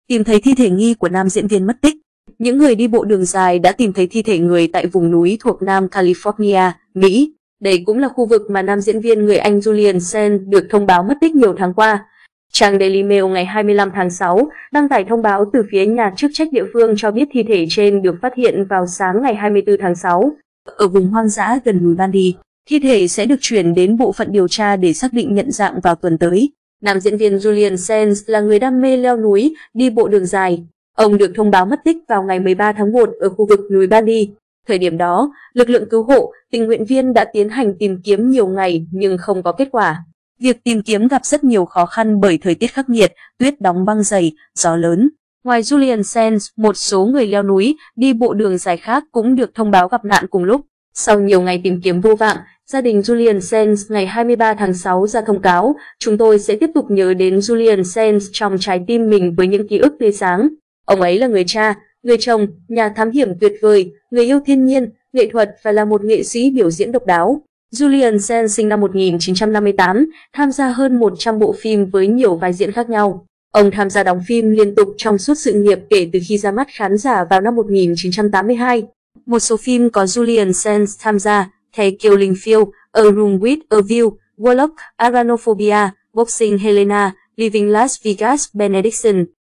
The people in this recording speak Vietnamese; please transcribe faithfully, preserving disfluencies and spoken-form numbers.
tìm thấy thi thể nghi của nam diễn viên mất tích. Những người đi bộ đường dài đã tìm thấy thi thể người tại vùng núi thuộc Nam California, Mỹ. Đây cũng là khu vực mà nam diễn viên người Anh Julian Sands được thông báo mất tích nhiều tháng qua. Trang Daily Mail ngày hai mươi lăm tháng sáu đăng tải thông báo từ phía nhà chức trách địa phương cho biết thi thể trên được phát hiện vào sáng ngày hai mươi tư tháng sáu ở vùng hoang dã gần núi Bundy. Thi thể sẽ được chuyển đến bộ phận điều tra để xác định nhận dạng vào tuần tới. Nam diễn viên Julian Sands là người đam mê leo núi, đi bộ đường dài. Ông được thông báo mất tích vào ngày mười ba tháng một ở khu vực núi Bundy. Thời điểm đó, lực lượng cứu hộ, tình nguyện viên đã tiến hành tìm kiếm nhiều ngày nhưng không có kết quả. Việc tìm kiếm gặp rất nhiều khó khăn bởi thời tiết khắc nghiệt, tuyết đóng băng dày, gió lớn. Ngoài Julian Sands, một số người leo núi, đi bộ đường dài khác cũng được thông báo gặp nạn cùng lúc. Sau nhiều ngày tìm kiếm vô vọng, gia đình Julian Sands ngày hai mươi ba tháng sáu ra thông cáo, chúng tôi sẽ tiếp tục nhớ đến Julian Sands trong trái tim mình với những ký ức tươi sáng. Ông ấy là người cha, người chồng, nhà thám hiểm tuyệt vời, người yêu thiên nhiên, nghệ thuật và là một nghệ sĩ biểu diễn độc đáo. Julian Sands sinh năm một nghìn chín trăm năm mươi tám, tham gia hơn một trăm bộ phim với nhiều vai diễn khác nhau. Ông tham gia đóng phim liên tục trong suốt sự nghiệp kể từ khi ra mắt khán giả vào năm một nghìn chín trăm tám mươi hai. Một số phim có Julian Sands tham gia, The Killing Field, A Room with a View, Warlock, Arachnophobia, Boxing Helena, Living Las Vegas, Benediction.